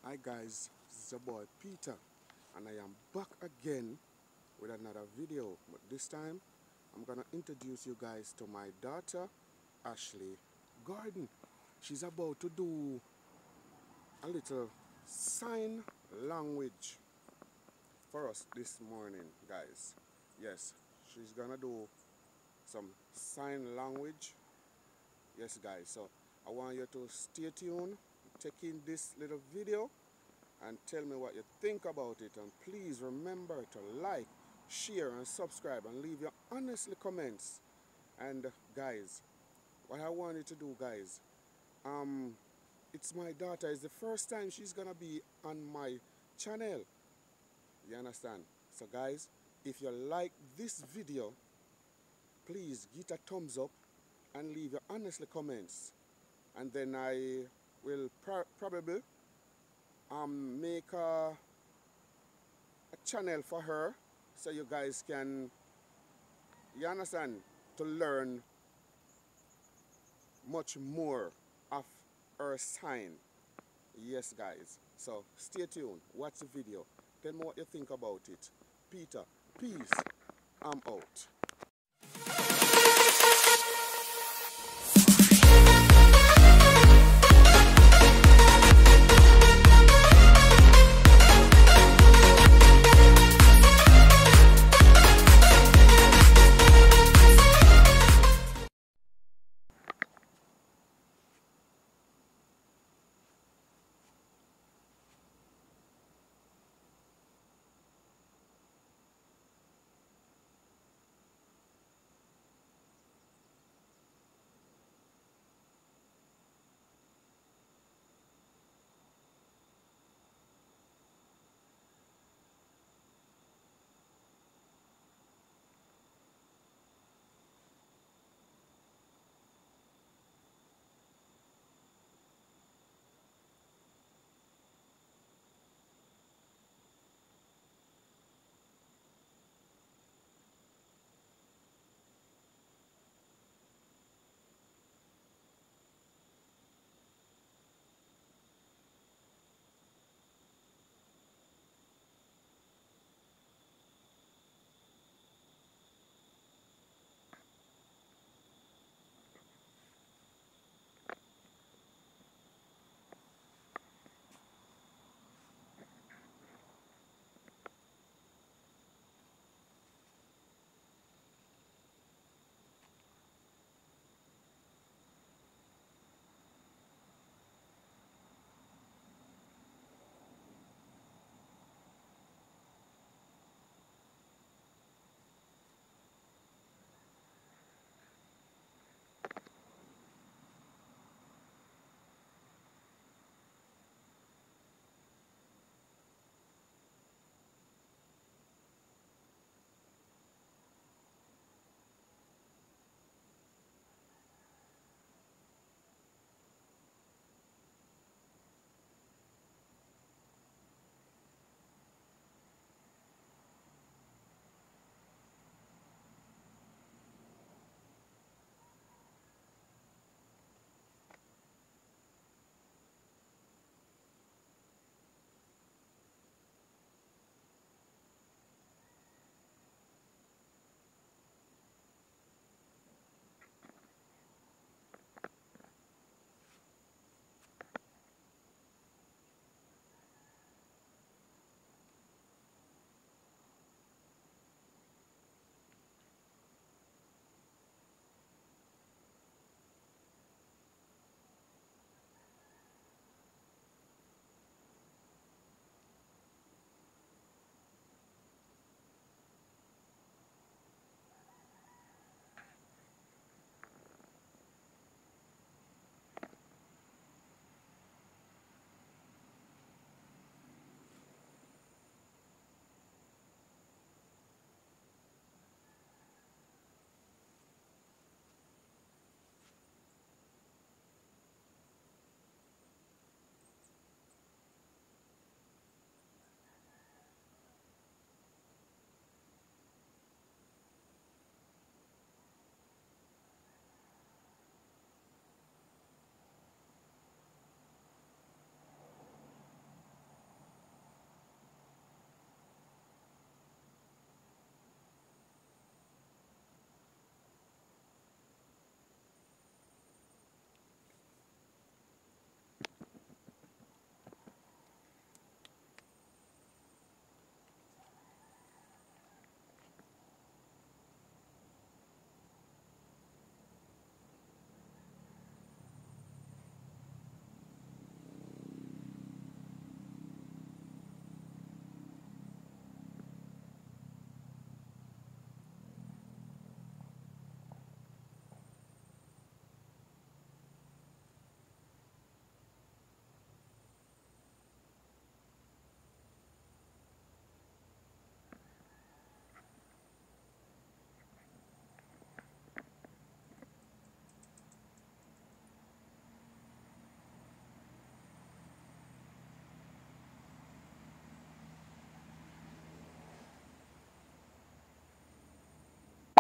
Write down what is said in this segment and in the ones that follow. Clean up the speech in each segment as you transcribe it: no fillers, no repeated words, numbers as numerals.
Hi guys, this is your boy Peter and I am back again with another video, but this time I'm gonna introduce you guys to my daughter Ashley Gordon. She's about to do a little sign language for us this morning, guys. Yes, she's gonna do some sign language. Yes guys, so I want you to stay tuned, take in this little video and tell me what you think about it, and please remember to like, share and subscribe and leave your honestly comments. And guys, what I want you to do, guys, it's my daughter, it's the first time she's gonna be on my channel, you understand? So guys, if you like this video, please give it a thumbs up and leave your honestly comments, and then I will probably make a channel for her so you guys can, you understand, to learn much more of her sign. Yes guys, so stay tuned, watch the video, tell me what you think about it. Peter, peace, I'm out.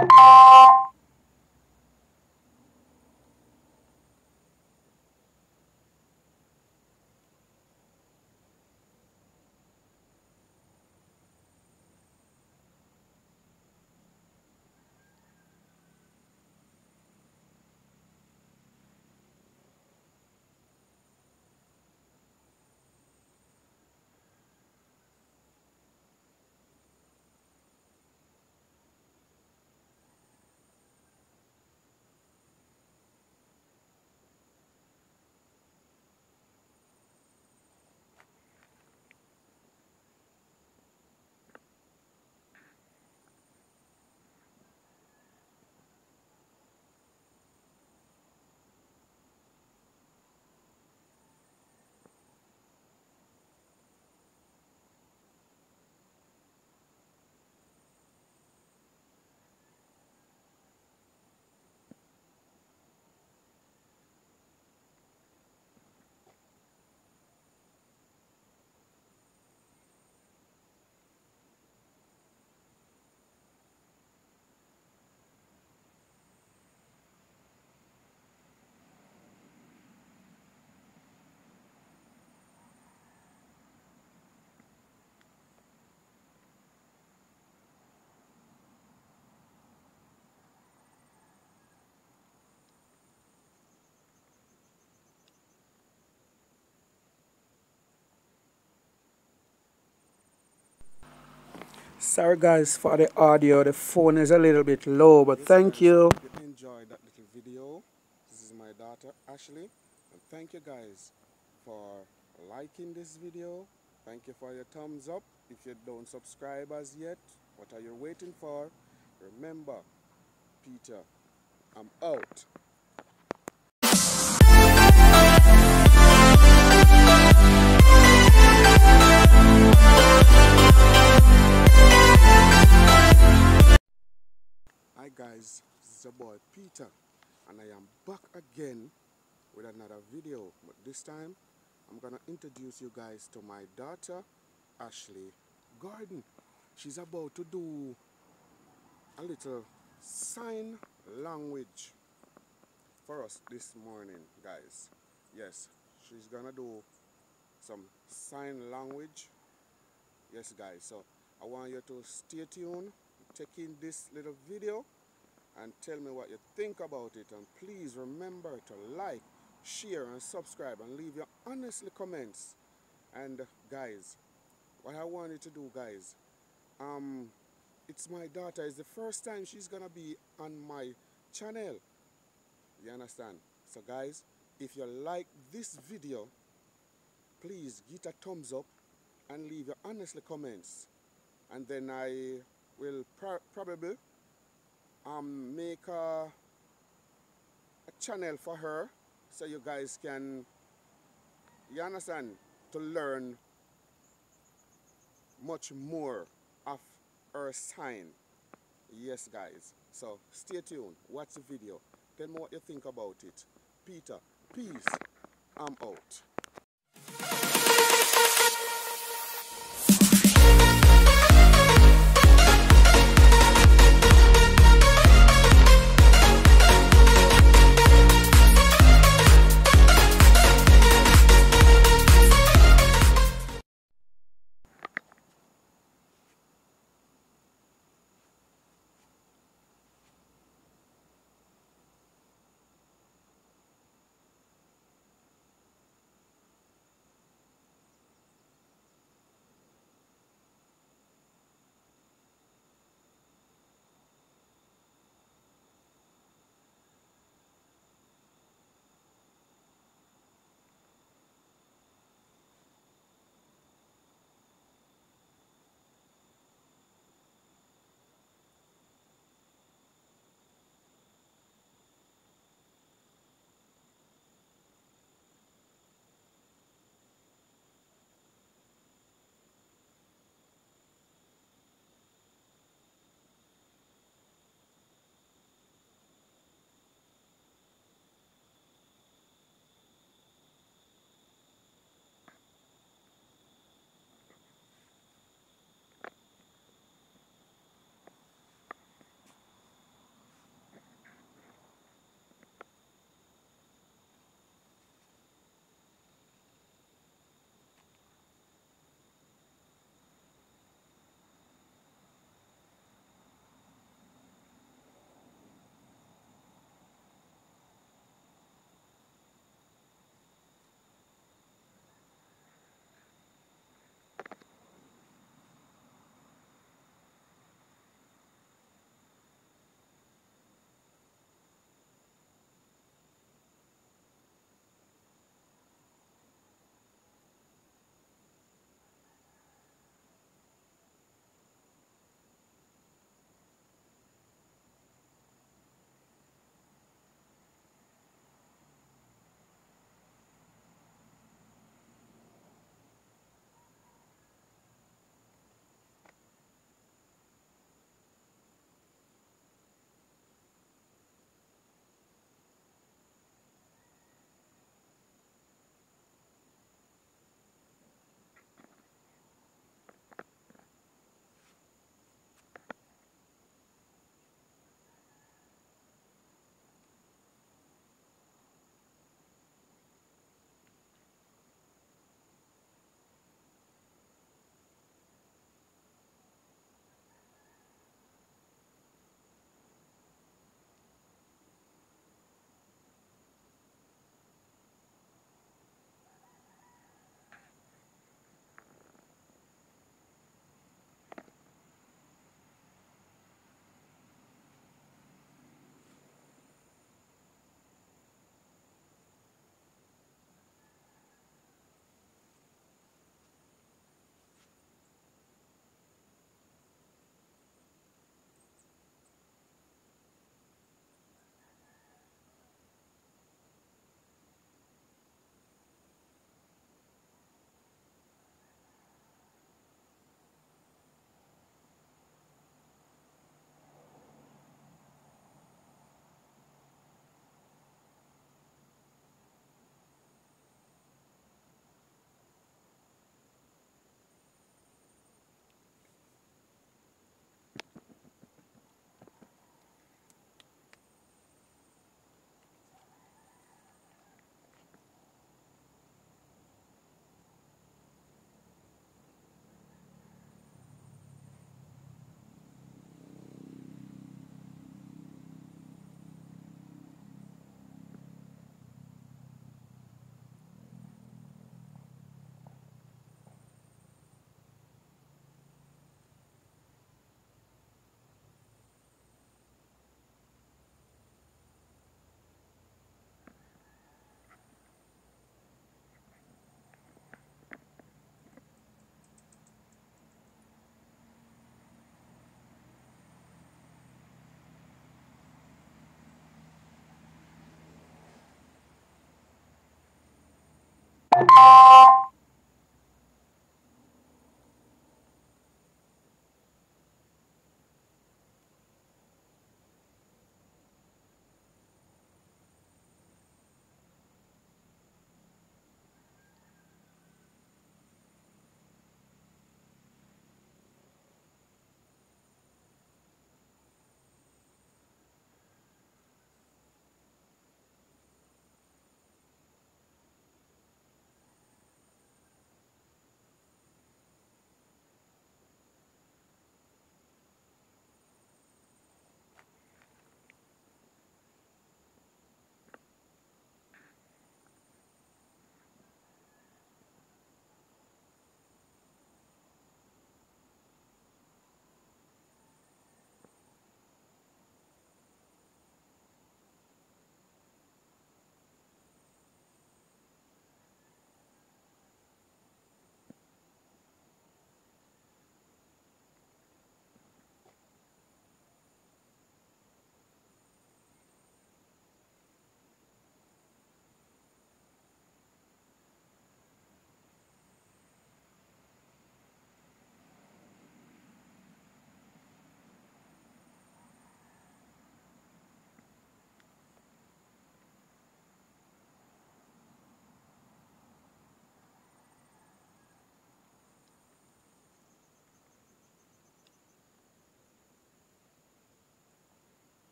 Sorry guys for the audio, the phone is a little bit low, but thank you. If you enjoyed that little video, this is my daughter Ashley, and thank you guys for liking this video. Thank you for your thumbs up. If you don't subscribe as yet, what are you waiting for? Remember, Peter, I'm out. Hi guys, this is your boy Peter, and I am back again with another video, but this time I'm gonna introduce you guys to my daughter Ashley Gordon. She's about to do a little sign language for us this morning, guys. Yes, she's gonna do some sign language. Yes guys, so I want you to stay tuned, take in this little video and tell me what you think about it, and please remember to like, share and subscribe and leave your honest comments. And guys, what I want you to do, guys, it's my daughter, it's the first time she's gonna be on my channel, you understand? So guys, if you like this video, please give it a thumbs up and leave your honest comments, and then I will probably make a channel for her so you guys can, you understand, to learn much more of her sign. Yes guys, so stay tuned, watch the video, tell me what you think about it. Peter, peace, I'm out.